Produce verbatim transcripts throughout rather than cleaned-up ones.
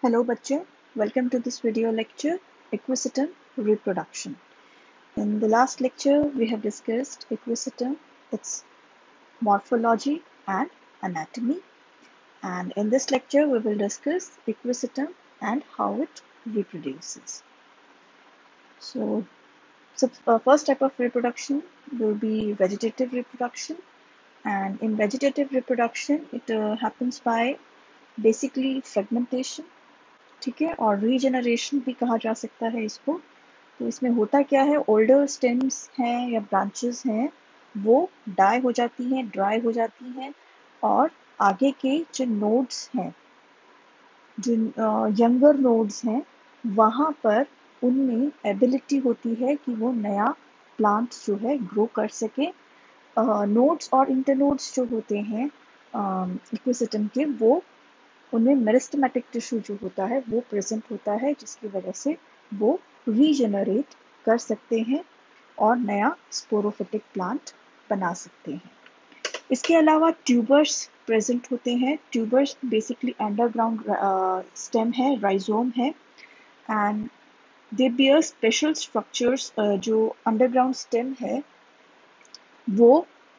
Hello बच्चे, welcome to this video lecture, Equisetum Reproduction. In the last lecture, we have discussed Equisetum, its morphology and anatomy. And in this lecture, we will discuss Equisetum and how it reproduces. So, so uh, first type of reproduction will be vegetative reproduction. And in vegetative reproduction, it uh, happens by basically fragmentation. ठीक है, और regeneration भी कहा जा सकता है इसको। तो इसमें होता क्या है, ओल्डर स्टेम्स हैं या ब्रांचेस हैं वो डाई हो जाती हैं, ड्राई हो जाती हैं, और आगे के जो नोड्स हैं, जो यंगर नोड्स हैं, वहाँ पर उनमें एबिलिटी होती है कि वो नया प्लांट जो है ग्रो कर सके। नोड्स और इंटरनोड्स जो होते हैं इक्विसिटम के, वो उनमें मेरिस्टेमेटिक टिश्यू जो होता है वो प्रेजेंट होता है, जिसकी वजह से वो रीजेनरेट कर सकते हैं और नया स्पोरोफिटिक प्लांट बना सकते हैं। इसके अलावा ट्यूबर्स प्रेजेंट होते हैं। ट्यूबर्स बेसिकली अंडरग्राउंड स्टेम है, राइजोम है, and they bear special structures. जो अंडरग्राउंड स्टेम है वो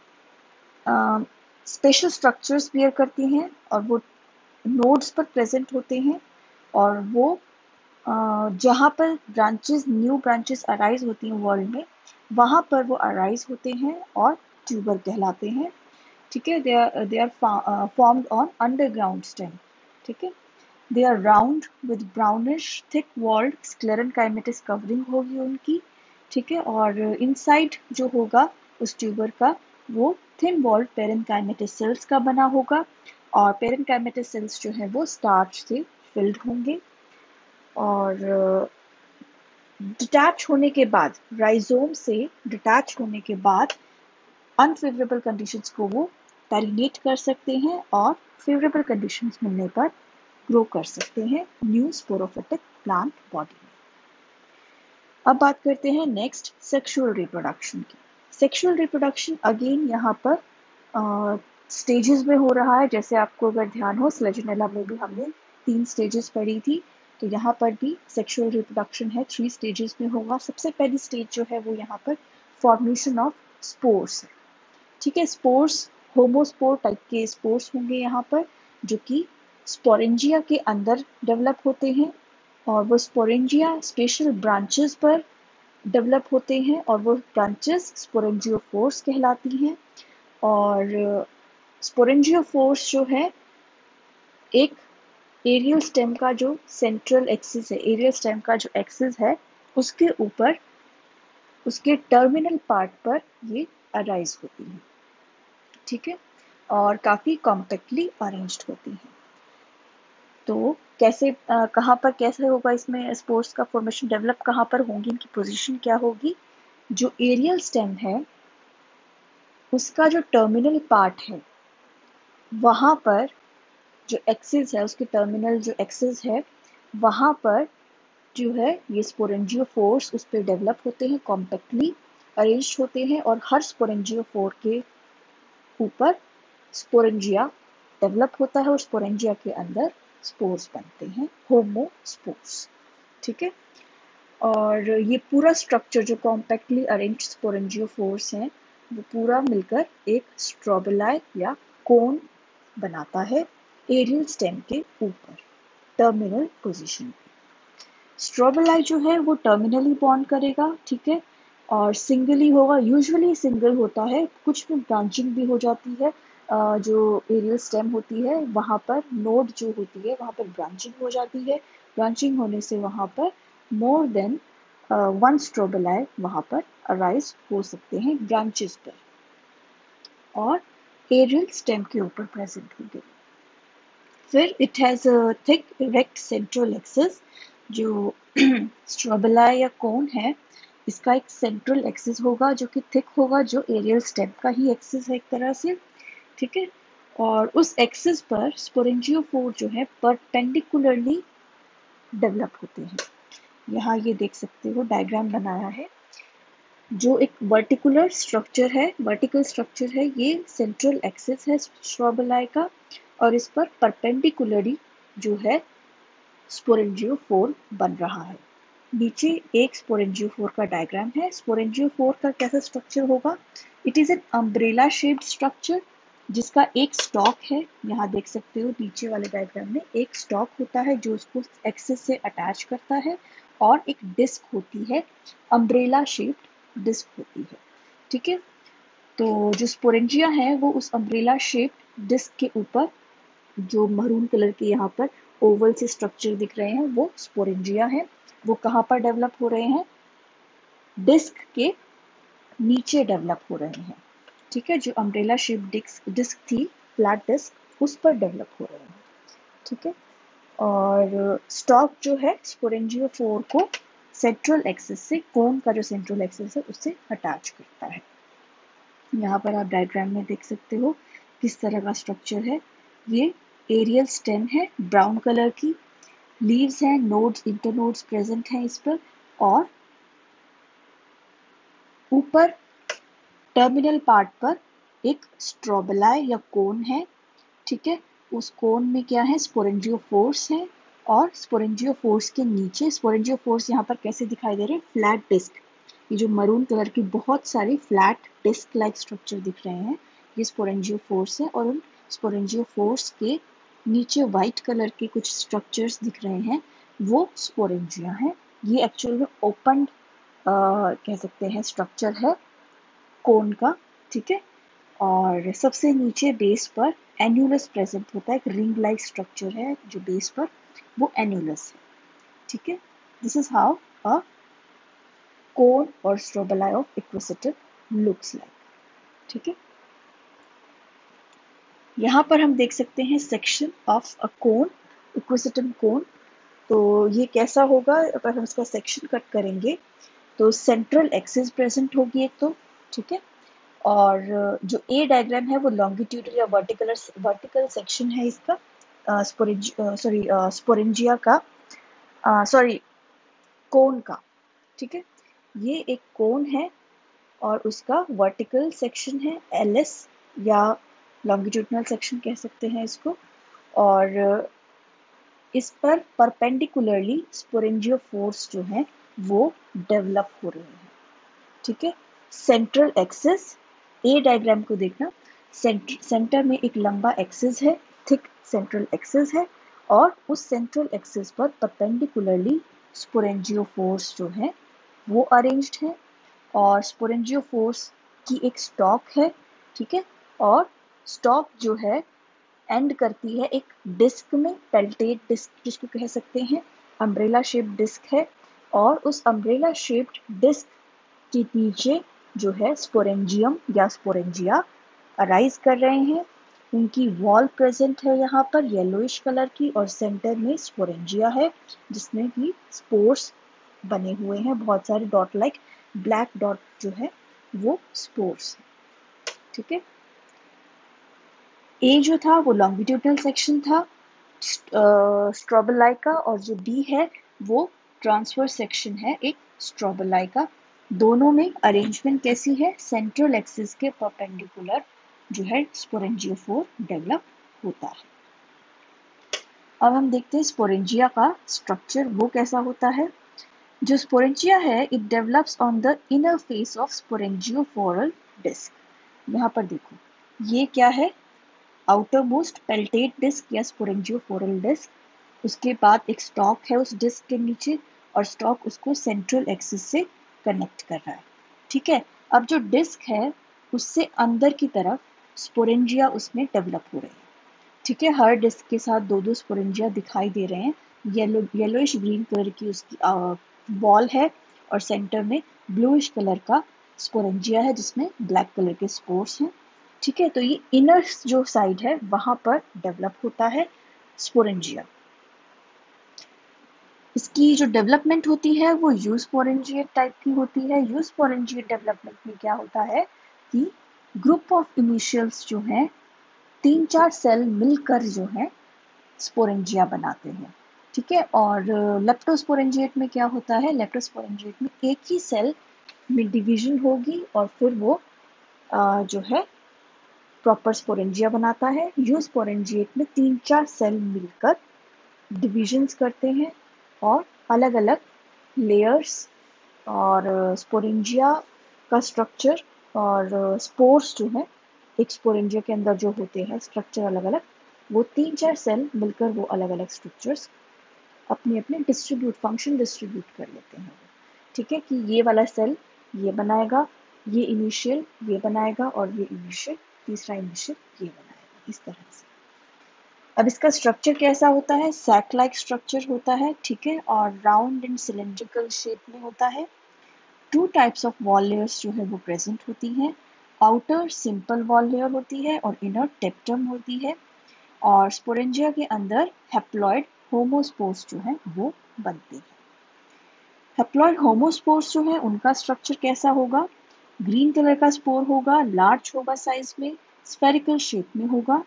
स्पेशल स्ट्रक्चर्स बियर करती हैं और वो नोड्स पर प्रेजेंट होते हैं, और वो जहाँ पर ब्रांचेस, न्यू ब्रांचेस अराइज होती हैं वर्ल्ड में, वहाँ पर वो अराइज होते हैं और ट्यूबर कहलाते हैं। ठीक है, they are they are formed on underground stem. ठीक है, they are round with brownish thick walled sclerenchymatous covering होगी उनकी। ठीक है, और इनसाइड जो होगा उस ट्यूबर का वो थिन वॉल्ड पेरेनकाइमेटिस सेल्स का बना होगा, और पेरेनकाइमेटिस सेल्स जो है वो स्टार्च से फिल्ड होंगे। और डिटैच uh, होने के बाद, राइजोम से डिटैच होने के बाद अनफेवरेबल कंडीशंस को वो टर्मिनेट कर सकते हैं और फेवरेबल कंडीशंस मिलने पर ग्रो कर सकते हैं न्यू स्पोरोफिटिक प्लांट बॉडी में। अब बात करते हैं नेक्स्ट सेक्सुअल रिप्रोडक्शन की। सेक्सुअल रिप्रोडक्शन अगेन यहाँ पर स्टेजेस uh, में हो रहा है। जैसे आपको अगर ध्यान हो, स्लेजिनेला में भी हमने तीन स्टेजेस पढ़ी थी, तो यहाँ पर भी सेक्सुअल रिप्रोडक्शन है, थ्री स्टेजेस में होगा। सबसे पहली स्टेज जो है वो यहाँ पर फॉर्मेशन ऑफ स्पोर्स है। ठीक है, स्पोर्स होमोस्पोर टाइप के स्पोर्स होंगे यहाँ पर, जो कि स्पोरेंजिया के अंदर डेवलप होते हैं, और वो स्पोरेंजिया स्पेशल ब्रांचेस पर डेवलप होते हैं, और वो ब्रांचेस स्पोरेंजियोफोर्स कहलाती हैं। और स्पोरेंजियोफोर्स जो है एक एरियल स्टेम का जो सेंट्रल एक्सिस है, एरियल स्टेम का जो एक्सिस है, उसके ऊपर, उसके टर्मिनल पार्ट पर ये अराइज होती है। ठीक है, और काफी कॉम्पैक्टली अरेंज्ड होती है। तो कैसे, आ, कहाँ पर कैसे होगा इसमें स्पोर्स का फॉर्मेशन, डेवलप कहाँ पर होंगी, इनकी पोजीशन क्या होगी? जो एरियल स्टेम है उसका जो टर्मिनल पार्ट है, वहां पर जो एक्सिस है, उसके टर्मिनल जो एक्सिस है, वहां पर जो है ये स्पोरेंजियोफोर्स उस पर डेवलप होते हैं, कॉम्पैक्टली अरेंज होते हैं, और हर स्पोरेंजियोफोर के ऊपर स्पोरेंजिया डेवलप होता है, और स्पोरेंजिया के अंदर स्पोर्स बनते हैं, होमोस्पोर्स। ठीक है, और ये पूरा स्ट्रक्चर जो कॉम्पैक्टली अरेंज स्पोरेंजियोफोर्स हैं, वो पूरा मिलकर एक स्ट्रोबेलाई या कोन बनाता है एरियल स्टेम के ऊपर, टर्मिनल पोजीशन पे। स्ट्रोबेलाई जो है वो टर्मिनली बॉन्ड करेगा। ठीक है, और सिंगली होगा, यूजुअली सिंगल होता है, कुछ में ब्रांचिंग भी हो जाती है। जो एरियल स्टेम होती है वहाँ पर नोड जो होती है वहाँ पर ब्रांचिंग हो जाती है। ब्रांचिंग होने से वहाँ पर मोर देन वन स्ट्रोबेलाई वहाँ पर अराइज हो सकते हैं ब्रांचेस पर, और एरियल स्टेम के ऊपर प्रेजेंट होंगे। फिर it has a thick erect central axis. जो स्ट्रोबेलाई या कोन है, इसका एक सेंट्रल एक्सिस होगा जो कि थिक होगा, जो एरियल स्टेम का ही एक्सिस है एक तरह से। ठीक है, और उस एक्सिस पर स्पोरेंजियोफोर जो है परपेंडिकुलरली डेवलप होते हैं। यहाँ ये देख सकते हो, डायग्राम बनाया है। जो एक वर्टिकुलर स्ट्रक्चर है, वर्टिकल स्ट्रक्चर है, ये सेंट्रल एक्सिस है स्ट्रोबेलाई का, और इस पर परपेंडिकुलरली जो है स्पोरेंजियोफोर बन रहा है। नीचे एक स्पोरेंजियोफोर का डायग्राम है। स्पोरेंजियोफोर का कैसा स्ट्रक्चर होगा? It is an umbrella shaped structure जिसका एक स्टॉक है। यहाँ देख सकते हो नीचे वाले डायग्राम में एक स्टॉक होता है जो उसको एक्सिस से अटैच करता है, और एक डिस्क होती है, अम्ब्रेला शेप्ड डिस्क होती है। ठीक है, तो जो स्पोरेंजिया है वो उस अम्ब्रेला शेप्ड डिस्क के ऊपर, जो मरून कलर के यहाँ पर ओवल से स्ट्रक्चर दिख रहे हैं, वो स्पोरेंजिया है। वो कहाँ पर डेवलप हो रहे हैं? डिस्क के नीचे डेवलप हो रहे हैं। ठीक है, जो अम्ब्रेला शेप डिस्क डिस्क थी, फ्लैट डिस्क, उस पर डेवलप हो रहे हैं। ठीक है, और स्टॉक जो है स्पोरेंजियोफोर को सेंट्रल एक्सिस से, कोन का जो सेंट्रल एक्सिस है उससे अटैच करता है। यहाँ पर आप डायग्राम में देख सकते हो किस तरह का स्ट्रक्चर है। ये एरियल स्टेम है ब्राउन कलर की, लीव्स हैं, नोड्स, इंटरनोड्स प्रेजेंट हैं इस पर, और ऊपर टर्मिनल पार्ट पर एक स्ट्रोबेलाई या कोन है। ठीक है, उस कोन में क्या है? स्पोरेंजियोफोर्स है, और स्पोरेंजियोफोर्स के नीचे, स्पोरेंजियोफोर्स यहाँ पर कैसे दिखाई दे रहे हैं? Flat disc. ये जो मरून कलर की बहुत सारी फ्लैट डिस्क लाइक स्ट्रक्चर दिख रहे हैं, ये स्पोरेंजियोफोर्स है, और उन स्पोरेंजियोफोर्स के नीचे वाइट कलर के कुछ स्ट्रक्चर्स दिख रहे हैं, वो स्पोरेंजिया है। ये एक्चुअल में ओपन कह सकते हैं स्ट्रक्चर है कोन का। ठीक है, और सबसे नीचे बेस पर एन्यूलस प्रेजेंट होता है, एक रिंग लाइक स्ट्रक्चर है जो बेस पर, वो एन्यूलस है। ठीक है, this is how a cone और strobili of Equisetum looks like. ठीक है, यहाँ पर हम देख सकते हैं सेक्शन ऑफ अ कोन, इक्विसिटिव कोन। तो ये कैसा होगा? अगर हम इसका सेक्शन कट करेंगे तो सेंट्रल एक्सिस प्रेजेंट होगी एक तो। ठीक है, और जो ए डायग्राम है वो लॉन्गिट्यूडल या वर्टिकल वर्टिकल सेक्शन है इसका, सॉरी स्पोरेंजिया का, सॉरी कोन का। ठीक है, ये एक कोन है और उसका वर्टिकल सेक्शन है, एलिस या लॉन्गिट्यूडनल सेक्शन कह सकते हैं इसको, और इस पर परपेंडिकुलरली स्पोरेंजियोफोर्स जो है वो डेवलप हो रहे हैं। ठीक है, सेंट्रल एक्सिस, ए डायग्राम को देखना, सेंटर सेंटर में एक लंबा एक्सिस है, थिक सेंट्रल एक्सिस है, और उस सेंट्रल एक्सिस पर परपेंडिकुलरली स्पोरेंजियोफोर्स जो है वो अरेंज्ड है, और स्पोरेंजियोफोर्स की एक स्टॉक है। ठीक है, और स्टॉक जो है एंड करती है एक डिस्क में, पेल्टेड डिस्क जिसको कह सकते हैं, अम्ब्रेला शेप्ड डिस्क है, और उस अम्ब्रेला शेप्ड डिस्क के नीचे जो है स्पोरेंजियम या स्पोरेंजिया अराइज कर रहे हैं। उनकी वॉल प्रेजेंट है यहाँ पर येलोइश कलर की, और सेंटर में स्पोरेंजिया है जिसमें कि स्पोर्स बने हुए हैं, बहुत सारे डॉट लाइक ब्लैक डॉट जो है वो स्पोर्स है। ठीक है, ए जो था वो लॉन्गिट्यूडनल सेक्शन था स्ट्रोबेलाई का, और जो बी है वो ट्रांसवर्स सेक्शन है एक स्ट्रोबेलाई का। दोनों में अरेंजमेंट कैसी है? सेंट्रल एक्सिस के परपेंडिकुलर जो है स्पोरेंजियोफोर डेवलप होता है। अब हम देखते हैं स्पोरेंजिया का स्ट्रक्चर वो कैसा होता है। जो स्पोरेंजिया है it develops on the inner face of sporangiophoral disc. यहाँ पर देखो, ये क्या है? आउटर मोस्ट पेल्टेट डिस्क या स्पोरेंजियोफोरल डिस्क। उसके बाद एक स्टॉक है उस डिस्क के नीचे, और स्टॉक उसको सेंट्रल एक्सिस से कनेक्ट कर रहा है। ठीक है, अब जो डिस्क है उससे अंदर की तरफ स्पोरेंजिया उसमें डेवलप हो रहे हैं। ठीक है, हर डिस्क के साथ दो दो स्पोरेंजिया दिखाई दे रहे हैं। येलो येलोइश ग्रीन कलर की उसकी बॉल है, और सेंटर में ब्लूइश कलर का स्पोरेंजिया है जिसमें ब्लैक कलर के स्पोर्स हैं। ठीक है, तो ये इनर जो साइड है वहां पर डेवलप होता है स्पोरेंजिया। इसकी जो डेवलपमेंट होती है वो यूस्पोरेंजिएट टाइप की होती है। यूस्पोरेंजिएट डेवलपमेंट में क्या होता है कि ग्रुप ऑफ इनिशियल्स जो हैं, तीन चार सेल मिलकर जो है स्पोरेंजिया बनाते हैं। ठीक है, और लेप्टोस्पोरेंजिएट में क्या होता है? लेप्टोस्पोरेंजिएट में एक ही सेल में डिवीजन होगी और फिर वो आ, जो है प्रॉपर स्पोरेंजिया बनाता है। यूस्पोरेंजिएट में तीन चार सेल मिलकर डिविजन्स करते हैं और अलग अलग लेयर्स और स्पोरेंजिया का स्ट्रक्चर और स्पोर्स जो है एक स्पोरेंजिया के अंदर जो होते हैं स्ट्रक्चर अलग अलग, वो तीन चार सेल मिलकर वो अलग अलग स्ट्रक्चर्स अपने अपने डिस्ट्रीब्यूट फंक्शन डिस्ट्रीब्यूट कर लेते हैं। ठीक है, कि ये वाला सेल ये बनाएगा, ये इनिशियल ये बनाएगा और ये इनिशियल तीसरा इनिशियल ये बनाएगा, इस तरह से। अब इसका स्ट्रक्चर कैसा होता है, सैक लाइक स्ट्रक्चर होता है, ठीक है, और राउंड एंड सिलेंड्रिकल शेप में होता है। Two types of wall layers जो है वो प्रेजेंट होती हैं। आउटर सिंपल वॉल लेयर होती है और इनर टेप्टम होती है। और स्पोरेंजिया के अंदर हैप्लॉइड होमोस्पोर्स जो है वो बनते हैं। हैप्लॉइड होमोस्पोर्स जो है उनका स्ट्रक्चर कैसा होगा, ग्रीन कलर का स्पोर होगा, लार्ज होगा साइज में, स्फेरिकल शेप में होगा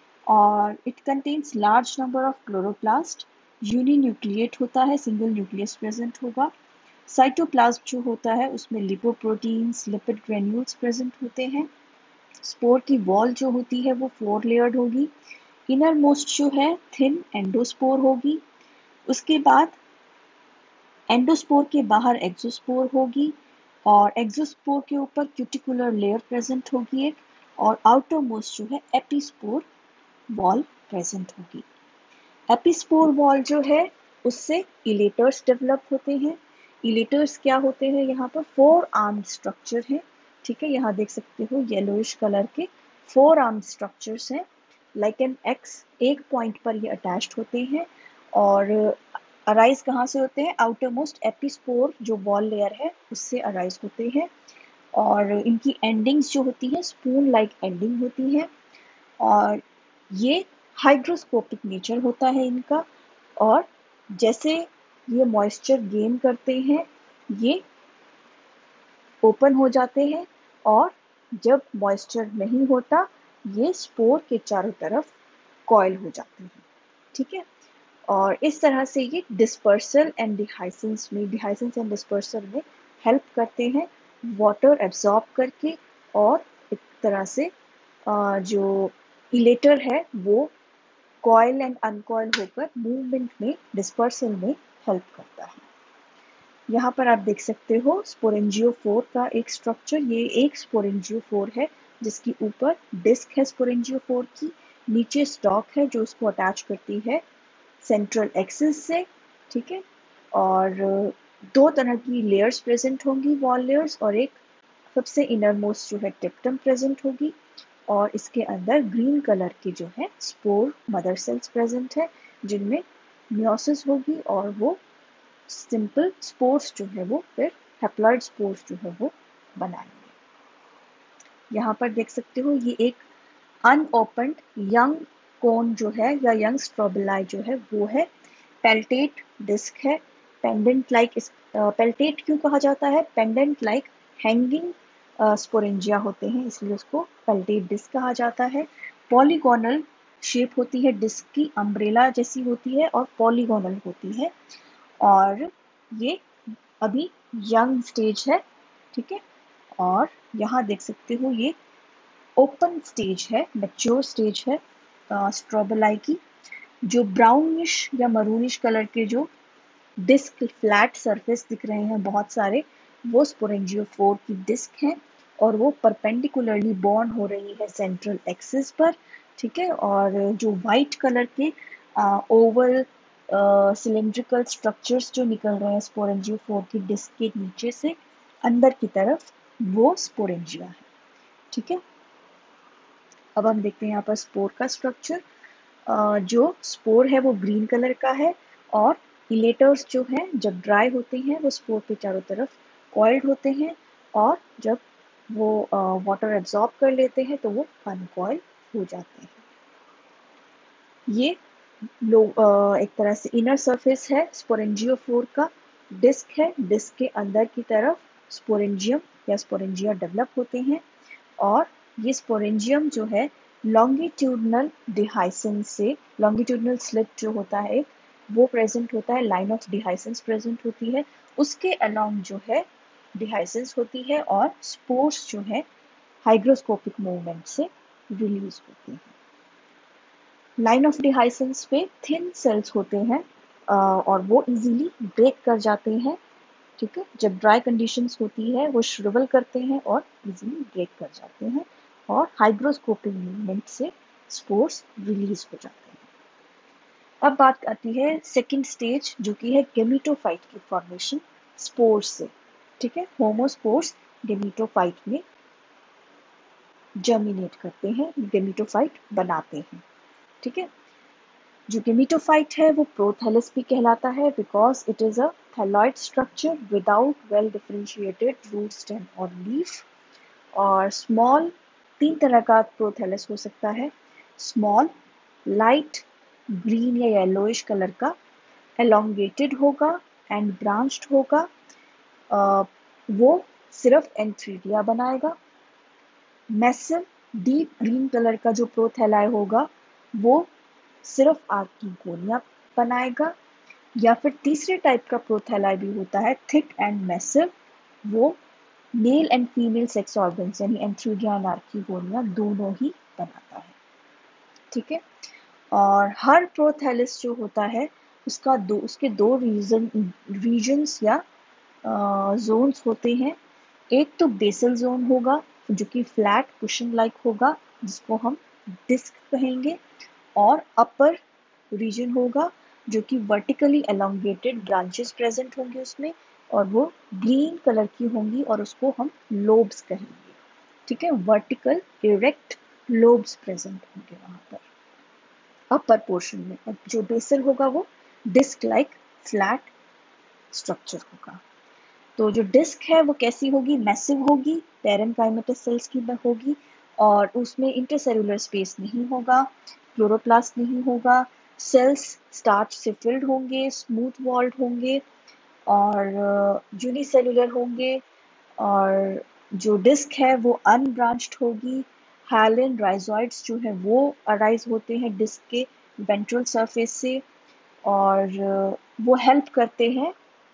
और it contains large number of chloroplast, uninucleate होता है, सिंगल न्यूक्लियस प्रेजेंट होगा। साइटोप्लाज्म जो होता है उसमें लिपोप्रोटीन्स, लिपिड ग्रेन्यूल्स प्रेजेंट होते हैं। स्पोर की वॉल जो होती है वो फोर लेयर्ड होगी। इनर मोस्ट जो है थिन एंडोस्पोर होगी। उसके बाद एंडोस्पोर के बाहर एक्सोस्पोर होगी और एक्सोस्पोर के ऊपर क्यूटिकुलर लेयर प्रेजेंट होगी एक, और आउटर मोस्ट जो है एपिस्पोर वॉल प्रेजेंट होगी। एपिस्पोर वॉल जो है उससे इलेटर्स डेवलप होते हैं। इलेटर्स क्या होते हैं, यहाँ पर फोर आर्म्ड स्ट्रक्चर है, ठीक है, यहाँ देख सकते हो येलोइश कलर के फोर आर्म्ड स्ट्रक्चर्स हैं, लाइक एन एक्स, एक पॉइंट पर ये अटैच्ड होते हैं और अराइज कहाँ से होते हैं, आउटर मोस्ट एपिस्पोर जो वॉल लेयर है उससे अराइज होते हैं और इनकी एंडिंग्स जो होती हैं स्पून लाइक एंडिंग होती है और ये हाइड्रोस्कोपिक नेचर होता है इनका। और जैसे ये मॉइस्चर गेन करते हैं ये ओपन हो जाते हैं और जब मॉइस्चर नहीं होता ये स्पोर के चारों तरफ कॉइल हो जाते हैं, ठीक है। और इस तरह से ये डिस्पर्सल एंड डिहाइसेंस में डिहाइसेंस एंड डिस्पर्सल में हेल्प करते हैं वाटर एब्जॉर्ब करके और एक तरह से जो इलेटर है वो कॉइल एंड अनकॉइल होकर मूवमेंट में डिस्पर्सल में हेल्प करता है। यहाँ पर आप देख सकते हो स्पोरेंजियोफोर का एक स्ट्रक्चर, ये एक स्पोरेंजियोफोर है जिसकी ऊपर डिस्क है स्पोरेंजियोफोर की, नीचे स्टॉक है जो उसको अटैच करती है सेंट्रल एक्सिस से, ठीक है। और दो तरह की लेयर्स प्रेजेंट होंगी, वॉल लेयर्स, और एक सबसे इनर मोस्ट जो है टिप्टम प्रेजेंट होगी और इसके अंदर ग्रीन कलर के जो है स्पोर मदर सेल्स प्रेजेंट है जिनमें मियोसिस होगी और वो सिंपल स्पोर्स जो है वो फिर हैप्लॉइड स्पोर्स जो है वो बनाएंगे। यहाँ पर देख सकते हो ये एक अनओपन्ड यंग कोन जो है या यंग स्ट्रोबिलाई जो है वो है, पेल्टेट डिस्क है, पेंडेंट लाइक, पेल्टेट क्यों कहा जाता है, पेंडेंट लाइक हैंगिंग स्पोरेंजिया होते हैं इसलिए उसको पेल्टेट डिस्क कहा जाता है। पॉलीगोनल शेप होती है डिस्क की, अम्ब्रेला जैसी होती है और पॉलीगोनल होती है और ये अभी यंग स्टेज है, ठीक है। और यहाँ देख सकते हो ये ओपन स्टेज है, मैच्योर स्टेज है स्ट्रोबेलाई की। जो ब्राउनिश या मरूनिश कलर के जो डिस्क फ्लैट सरफेस दिख रहे हैं बहुत सारे, वो स्पोरेंजियोफोर की डिस्क हैं और वो परपेंडिकुलरली बॉन्ड हो रही है सेंट्रल एक्सिस पर, ठीक है। और जो वाइट कलर के ओवल सिलेंड्रिकल स्ट्रक्चर्स जो निकल रहे हैं स्पोरेंजियोफोर की डिस्क के नीचे से अंदर की तरफ, वो स्पोरेंजिया है, ठीक है। अब हम देखते हैं यहाँ पर स्पोर का स्ट्रक्चर। जो स्पोर है वो ग्रीन कलर का है और इलेटर्स जो हैं जब ड्राई होते हैं वो स्पोर के चारों तरफ कॉइल्ड होते हैं और जब वो वाटर एब्जॉर्ब कर लेते हैं तो वो अनकॉइल हो जाते हैं। ये लो एक तरह से इनर सरफेस है स्पोरेंजियोफोर का, डिस्क है, डिस्क के अंदर की तरफ स्पोरेंजियम या स्पोरेंजिया डेवलप होते हैं और ये स्पोरेंजियम जो है लॉन्गिट्यूडनल डिहाइसेंस से, लॉन्गिट्यूडनल स्लिट जो होता है वो प्रेजेंट होता है, लाइन ऑफ डिहाइसेंस प्रेजेंट होती है, उसके अलोंग जो है डिहाइसेंस होती है और स्पोर्स जो है हाइग्रोस्कोपिक मूवमेंट से रिलीज होती है। लाइन ऑफ डिहाइसेंस पे थिन सेल्स होते हैं और वो इजीली ब्रेक कर जाते हैं। ठीक है, जब ड्राई कंडीशंस होती है वो श्रिवल करते हैं और इजीली ब्रेक कर जाते हैं और हाइग्रोस्कोपिक मूवमेंट से स्पोर्स रिलीज हो जाते हैं। अब बात आती है सेकेंड स्टेज, जो कि है गेमिटोफाइट की फॉर्मेशन स्पोर्स से। ठीक है, होमोस्पोर्स गेमिटोफाइट में जर्मिनेट करते हैं, गेमिटोफाइट बनाते हैं। ठीक है, जो गेमिटोफाइट है वो प्रोथैलस भी कहलाता है because it is a thalloid structure without well differentiated root stem और लीफ। और स्मॉल तीन तरह का प्रोथैलस हो सकता है। स्मॉल लाइट ग्रीन या येलोइश कलर का, एलोंगेटेड होगा एंड ब्रांच्ड होगा। uh, वो सिर्फ एंथ्रीडिया बनाएगा। मैसिव डीप ग्रीन कलर का जो प्रोथैलाई होगा वो सिर्फ आर्किगोनिया बनाएगा। या फिर तीसरे टाइप का प्रोथैलाई भी होता है, थिक एंड मैसिव, वो male and female sex organs यानी एंथ्रीडिया एंड आर्किगोनिया दोनों ही बनाता है। ठीक है, और हर प्रोथैलिस जो होता है उसका दो उसके दो रीजन रीजन्स या जोन्स uh, होते हैं। एक तो बेसल जोन होगा जो कि फ्लैट कुशन लाइक होगा जिसको हम डिस्क कहेंगे, और अपर रीजन होगा जो कि वर्टिकली एलोंगेटेड ब्रांचेस प्रेजेंट होंगे उसमें, और वो ग्रीन कलर की होंगी और उसको हम लोब्स कहेंगे। ठीक है, वर्टिकल इरेक्ट लोब्स प्रेजेंट होंगे वहां पर अपर पोर्शन में। और जो बेसल होगा वो डिस्क लाइक फ्लैट स्ट्रक्चर होगा। तो जो डिस्क है वो कैसी होगी, मैसिव होगी, पैरेनकाइमेटस सेल्स की होगी, और उसमें इंटरसेलुलर स्पेस नहीं होगा, क्लोरोप्लास्ट नहीं होगा, सेल्स स्टार्च से फिल्ड होंगे, स्मूथ वॉल्ड होंगे और यूनिसेलुलर होंगे। और जो डिस्क है वो अनब्रांच्ड होगी। हाइलन राइजोइड्स जो है वो अराइज होते हैं डिस्क के वेंट्रल सरफेस से, और वो हेल्प करते हैं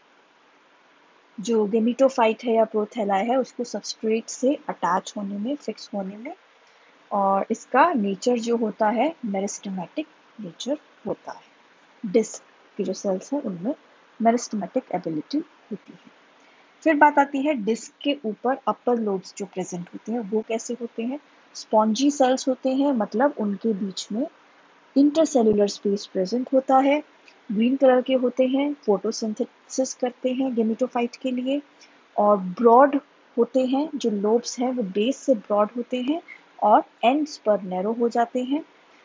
जो गेमिटोफाइट है या प्रोथैलाई है उसको सबस्ट्रेट से अटैच होने में, फिक्स होने में। और इसका नेचर जो होता है मेरिस्टेमेटिक नेचर होता है। डिस्क की जो सेल्स हैं उनमें मेरिस्टेमेटिक एबिलिटी होती है। फिर बात आती है डिस्क के ऊपर अपर लोब्स जो प्रेजेंट होते हैं वो कैसे होते हैं। स्पॉन्जी सेल्स होते हैं, मतलब उनके बीच में इंटरसेलुलर स्पेस प्रेजेंट होता है। ग्रीन कलर के होते हैं, फोटोसिंथेसिस करते हैं गेमिटोफाइट के लिए, और ब्रॉड होते हैं। जो लोब्स हैं वो बेस से ब्रॉड होते हैं और एंड्स पर नैरो हो जाते हैं।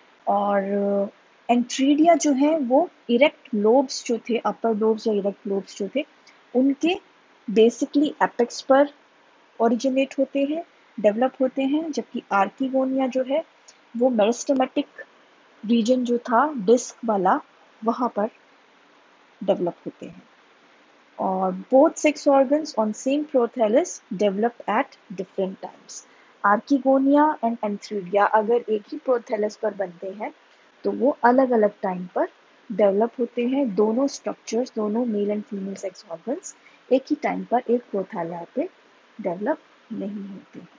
और एंट्रीडिया जो है वो इरेक्ट लोब्स जो थे, अपर लोब्स या इरेक्ट लोब्स जो थे उनके बेसिकली एपेक्स पर ओरिजिनेट होते हैं, डेवलप होते हैं। जबकि आर्किगोनिया जो है वो मेरिस्टेमेटिक रीजन जो था डिस्क वाला वहां पर डेवलप होते हैं। और both sex organs on same prothallus develop at different times. Archegonia and antheridia अगर एक ही प्रोथैलस पर बनते हैं तो वो अलग अलग टाइम पर डेवलप होते हैं। दोनों स्ट्रक्चर्स, दोनों male and female sex organs एक ही टाइम पर एक प्रोथैला पे डेवलप नहीं होते हैं।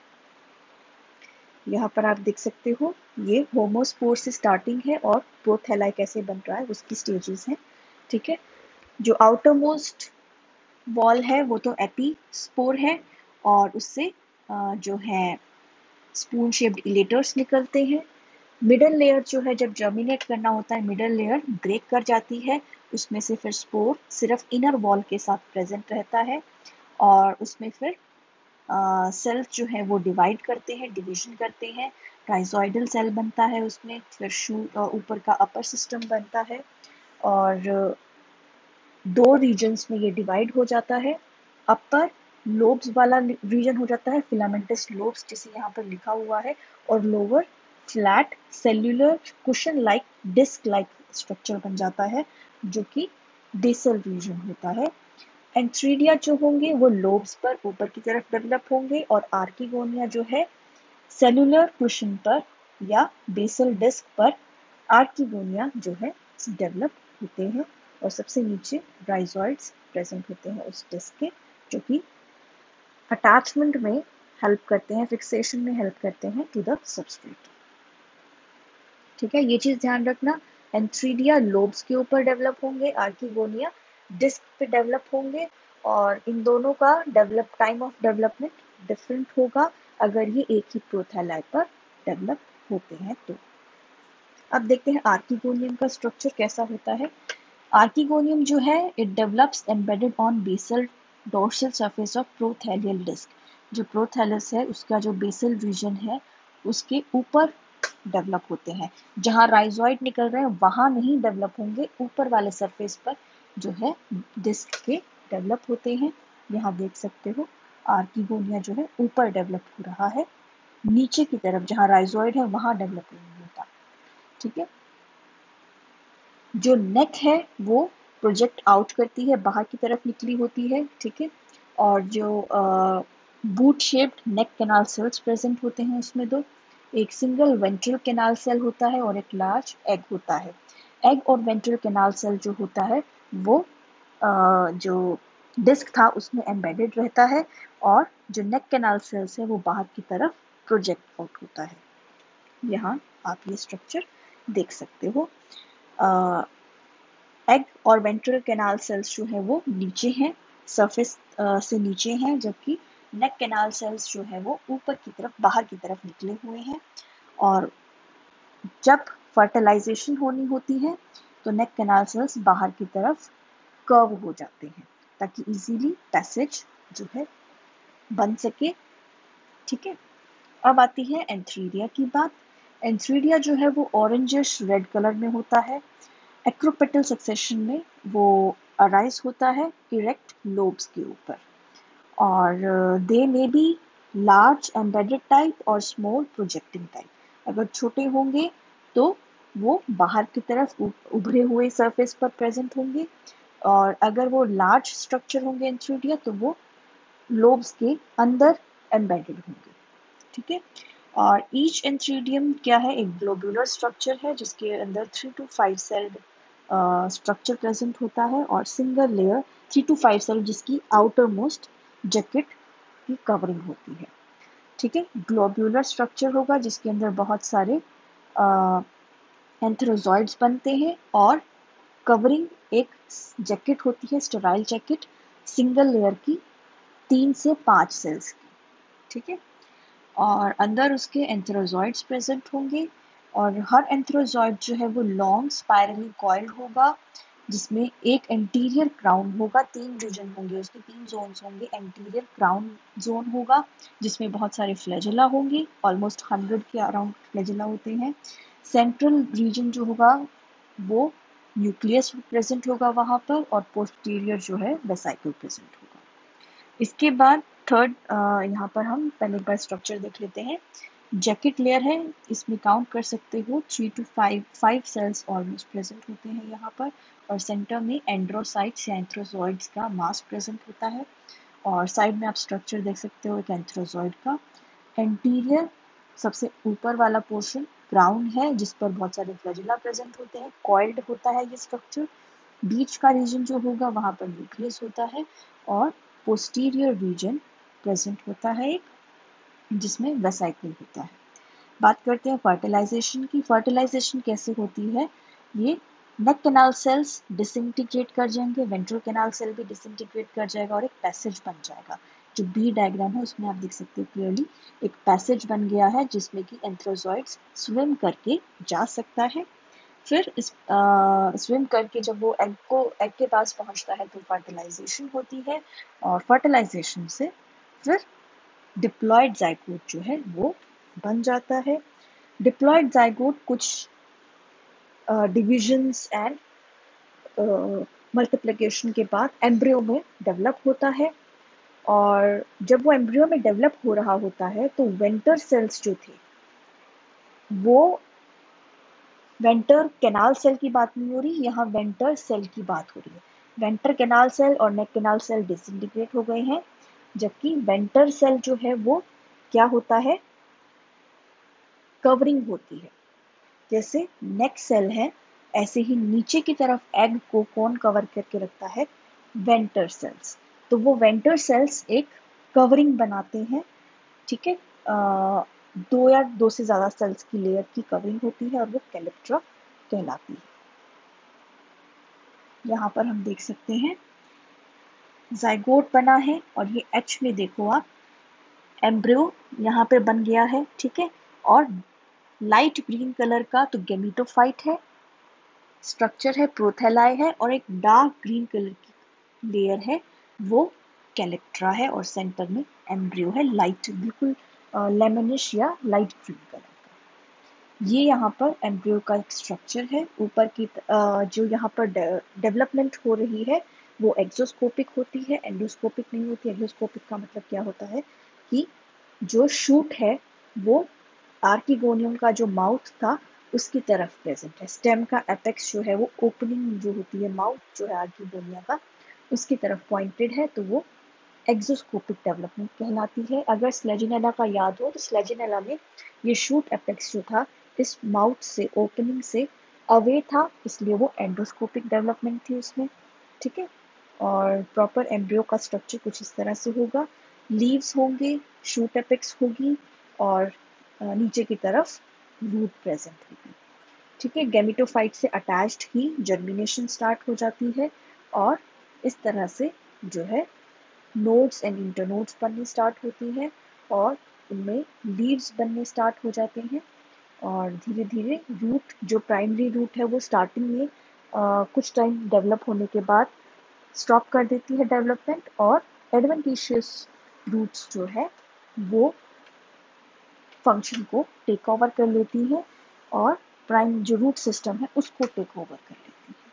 यहाँ पर आप देख सकते हो ये होमोस्पोर से स्टार्टिंग है और प्रोथैलाई कैसे बन रहा है उसकी स्टेजेस हैं। ठीक है, जो आउटर मोस्ट वॉल है वो तो एपीस्पोर है और उससे जो है स्पून शेप्ड इलेटर्स निकलते हैं। मिडल लेयर जो है जब जर्मिनेट करना होता है मिडल लेयर ब्रेक कर जाती है, उसमें से फिर स्पोर सिर्फ इनर वॉल के साथ प्रेजेंट रहता है और उसमें फिर सेल्स जो है वो डिवाइड करते हैं, डिवीजन करते हैं। राइजोइडल सेल बनता है उसमें, फिर शू ऊपर का अपर सिस्टम बनता है और दो रीजन्स में ये डिवाइड हो जाता है। अपर लोब्स वाला रीजन हो जाता है फिलामेंटस लोब्स जिसे यहाँ पर लिखा हुआ है, और lower flat cellular cushion like disc like structure बन जाता है जो कि बेसल रीजन होता है। एंथ्रीडिया जो होंगे वो लोब्स पर ऊपर की तरफ डेवलप होंगे और आर्किगोनिया जो है सेल्यूलर कुशन पर या बेसल डिस्क पर आर्किगोनिया जो है डेवलप होते हैं। और सबसे नीचे राइजोइड्स प्रेजेंट होते हैं उस डिस्क के जो कि अटैचमेंट में हेल्प करते हैं, फिक्सेशन में हेल्प करते हैं टू द सबस्ट्रेट। ठीक है, ये चीज ध्यान रखना। एंथ्रीडिया लोब्स के ऊपर डेवलप होंगे, आर्किगोनिया डिस्क पे डेवलप होंगे, और इन दोनों का develop time of development different होगा अगर ये एक ही प्रोथैलाई पर डेवलप होते हैं तो। अब देखते हैं आर्किगोनियम का स्ट्रक्चर कैसा होता है। आर्किगोनियम जो है it develops embedded on basal dorsal surface of prothallial disc. जो प्रोथैलस है उसका जो बेसल रीजन है उसके ऊपर डेवलप होते हैं। जहां राइजोइड निकल रहे हैं वहां नहीं डेवलप होंगे, ऊपर वाले सरफेस पर जो है डिस्क के डेवलप होते हैं। यहाँ देख सकते हो आर्किगोनिया जो है ऊपर डेवलप हो रहा है, नीचे की तरफ जहां राइजोइड है वहां डेवलप नहीं होता। ठीक है, जो नेक है वो प्रोजेक्ट आउट करती है, बाहर की तरफ निकली होती है। ठीक है, और जो boot shaped neck canal cells present होते हैं उसमें दो, एक सिंगल वेंट्रल कैनाल सेल होता है और एक लार्ज एग होता है। एग और वेंट्रल कैनाल सेल जो होता है वो uh, जो डिस्क था उसमें एम्बेडेड रहता है, और जो नेक कैनाल सेल्स है वो बाहर की तरफ प्रोजेक्ट आउट होता है। यहाँ आप ये स्ट्रक्चर देख सकते हो। एग और वेंट्रल कैनाल सेल्स जो है वो नीचे हैं, सरफेस से नीचे हैं, जबकि नेक कैनाल सेल्स जो है वो ऊपर की तरफ बाहर की तरफ निकले हुए हैं। और जब फर्टिलाइजेशन होनी होती है तो नेक कैनाल सेल्स बाहर की तरफ कर्व हो जाते हैं ताकि इजीली पैसेज जो है बन सके। ठीक है, अब आती है एंथ्रीडिया की बात। एंथ्रीडिया जो है वो ऑरेंजिश रेड कलर में होता है। एक्रोपेटल सक्सेशन में वो अराइज होता है इरेक्ट लोब्स के ऊपर, और they may be large embedded type और स्मॉल प्रोजेक्टिंग टाइप। अगर छोटे होंगे तो वो बाहर की तरफ उभरे हुए सरफेस पर प्रेजेंट होंगे, और अगर वो लार्ज स्ट्रक्चर होंगे एंथ्रीडिया तो वो लोब्स के अंदर एम्बेडेड होंगे। ठीक है, और ईच एंथ्रीडियम क्या है, एक ग्लोबुलर स्ट्रक्चर है जिसके अंदर three to five cell structure present होता है, और single layer three to five cell जिसकी आउटर मोस्ट जैकेट की कवरिंग होती है। ठीक है, ग्लोबुलर स्ट्रक्चर होगा जिसके अंदर बहुत सारे एंथ्रोजॉइड्स बनते हैं, और कवरिंग एक जैकेट होती है, स्टेराइल जैकेट सिंगल लेयर की, तीन से पांच सेल्स की। ठीक है, और अंदर उसके एंथ्रोजॉइड्स प्रेजेंट होंगे, और हर एंथ्रोजॉइड जो है वो लॉन्ग स्पाइरली कॉइल्ड होगा जिसमें एक एंटीरियर क्राउन होगा। तीन रीजन होंगे उसके, तीन जोन्स होंगे। एंटीरियर क्राउन जोन होगा जिसमें बहुत सारे फ्लैजेला होंगे, ऑलमोस्ट हंड्रेड के अराउंड फ्लैजेला होते हैं। सेंट्रल रीजन जो होगा वो न्यूक्लियस प्रेजेंट होगा वहां पर, और पोस्टीरियर जो है वेसाइकल प्रेजेंट होगा। इसके बाद थर्ड यहाँ पर हम पहले बार स्ट्रक्चर देख लेते हैं। जैकेट लेयर है, इसमें काउंट कर सकते हो three to five five cells almost present होते हैं यहाँ पर, और सेंटर में एंड्रोसाइट्स या एंथ्रोजॉइड्स का मास प्रेजेंट होता है, और साइड में आप स्ट्रक्चर देख सकते हो एक एंथ्रोजॉइड का। एंटीरियर सबसे ऊपर वाला पोर्शन ग्राउंड है जिस पर बहुत सारे फ्लैजेला प्रेजेंट होते हैं, कॉइल्ड होता है ये स्ट्रक्चर। बीच का रीजन जो होगा वहां पर न्यूक्लियस होता है, और पोस्टीरियर रीजन प्रेजेंट होता है एक जिसमें वेसाइकल होता है। बात करते हैं फर्टिलाइजेशन की। फर्टिलाइजेशन कैसे होती है, ये नेक कैनाल सेल्स डिसइंटीग्रेट कर जाएंगे, वेंट्रल कैनाल सेल भी डिसइंटीग्रेट कर जाएगा, और एक पैसेज बन जाएगा। जो बी डायग्राम है उसमें आप देख सकते हो क्लियरली एक पैसेज बन गया है जिसमें कि एंथ्रोजॉइड्स स्विम करके जा सकता है। फिर इस स्विम करके जब वो एग को एग के पास पहुंचता है तो फर्टिलाइजेशन होती है, और फर्टिलाइजेशन से फिर डिप्लॉयड जाइगोट जो है वो बन जाता है। डिप्लॉयड जाइगोट कुछ डिविजन्स एंड मल्टीप्लिकेशन के बाद एम्ब्रियो में डेवलप होता है, और जब वो एम्ब्रियो में डेवलप हो रहा होता है तो वेंटर सेल्स जो थे वो, वेंटर कैनाल सेल की बात नहीं हो रही यहाँ, वेंटर सेल की बात हो रही है। वेंटर कैनाल सेल और नेक कैनाल सेल डिसइंटीग्रेट हो गए हैं, जबकि वेंटर सेल जो है वो क्या होता है, कवरिंग होती है। जैसे नेक सेल है ऐसे ही नीचे की तरफ एग को कौन कवर करके रखता है, वेंटर सेल्स। तो वो वेंटर सेल्स एक कवरिंग बनाते हैं। ठीक है, दो या दो से ज़्यादा सेल्स की लेयर की कवरिंग होती है और वो कैलिप्ट्रा कहलाती है। यहाँ पर हम देख सकते हैं जाइगोट बना है और ये एच में देखो आप एम्ब्रियो यहाँ पे बन गया है, ठीक है। और लाइट ग्रीन कलर का तो गेमिटोफाइट है, स्ट्रक्चर है प्रोथेलाई है, और एक डार्क ग्रीन कलर की लेयर है वो कैलिप्ट्रा है, और सेंटर में एम्ब्रियो है लाइट बिल्कुल लेमनिश या लाइट ग्रीन कलर का। ये यहाँ पर एम्ब्रियो का एक स्ट्रक्चर है। ऊपर की uh, जो यहाँ पर डेवलपमेंट हो रही है वो एक्सोस्कोपिक होती है, एंडोस्कोपिक नहीं होती। एक्सोस्कोपिक का मतलब क्या होता है कि जो शूट है वो आर्किगोनियम का जो माउथ था उसकी तरफ प्रेजेंट है। स्टेम का एपेक्स जो है वो ओपनिंग जो होती है माउथ जो है आर्किगोनिया का उसकी तरफ पॉइंटेड है, तो वो एक्सोस्कोपिक डेवलपमेंट कहलाती है। अगर स्लेजिनेला का याद हो तो स्लेजिनेला में ये शूट एपेक्स जो था इस माउथ से ओपनिंग से अवे था, इसलिए वो एंडोस्कोपिक डेवलपमेंट थी उसमें, ठीक है। और प्रॉपर एम्ब्रियो का स्ट्रक्चर कुछ इस तरह से होगा। लीव्स होंगे, शूट एपेक्स होगी और नीचे की तरफ रूट प्रेजेंट होगी, ठीक है। गैमेटोफाइट से अटैच्ड ही जर्मिनेशन स्टार्ट हो जाती है और इस तरह से जो है नोड्स एंड इंटरनोड्स बननी स्टार्ट होती हैं और इनमें लीव्स बनने स्टार्ट हो जाते हैं। और धीरे धीरे रूट जो प्राइमरी रूट है वो स्टार्टिंग में आ, कुछ टाइम डेवलप होने के बाद स्टॉप कर देती है डेवलपमेंट, और एडवेंटिशियस रूट्स जो है वो फंक्शन को टेक ओवर कर लेती है और प्राइम जो रूट सिस्टम है उसको टेक ओवर कर लेती है।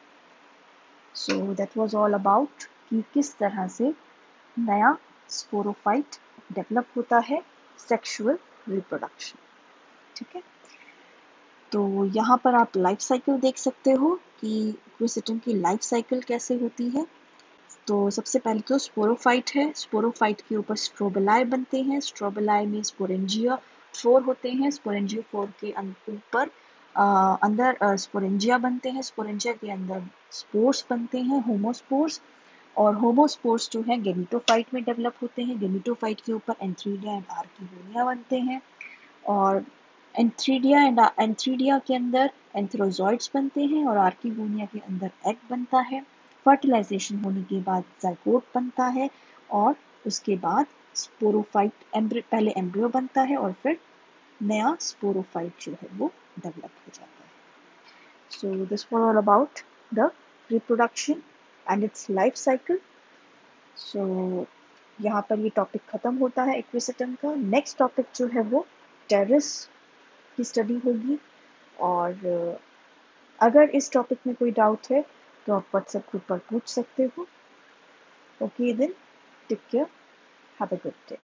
So that was all about कि किस तरह से नया स्पोरोफाइट डेवलप होता है सेक्सुअल रिप्रोडक्शन, ठीक है। तो यहाँ पर आप लाइफ साइकिल देख सकते हो कि क्विसिटम की लाइफ साइकिल कैसे होती है। तो सबसे पहले तो स्पोरोफाइट है। स्पोरोफाइट के ऊपर स्ट्रोबेलाई बनते हैं। स्ट्रोबेलाई में स्पोरेंजिया फोर होते हैं। स्पोरेंजिया फोर के ऊपर अंदर स्पोरेंजिया बनते हैं। स्पोरेंजिया के अंदर स्पोर्स बनते हैं, होमोस्पोर्स। और होमोस्पोर्स जो है गेमिटोफाइट में डेवलप होते हैं। गेमिटोफाइट के ऊपर एंथ्रीडिया एंड आर्किगोनिया बनते हैं। और एंथ्रीडिया एंड एंथ्रीडिया के अंदर एंथ्रोजॉइड्स बनते हैं और आर्किगोनिया के अंदर एग बनता है। फर्टिलाइजेशन होने के बाद जाइगोट बनता है और उसके बाद स्पोरोफाइट एम्ब्रियो, पहले एम्ब्रियो बनता है और फिर नया स्पोरोफाइट जो है वो डेवलप हो जाता है। So this was all about the reproduction and its life cycle. So यहाँ पर ये टॉपिक खत्म होता है इक्विसिटम का। नेक्स्ट टॉपिक जो है वो टेरिस की स्टडी होगी। और अगर इस टॉपिक में कोई डाउट है तो आप व्हाट्सएप ग्रुप पर पूछ सकते हो। Okay then, take care, have a good day.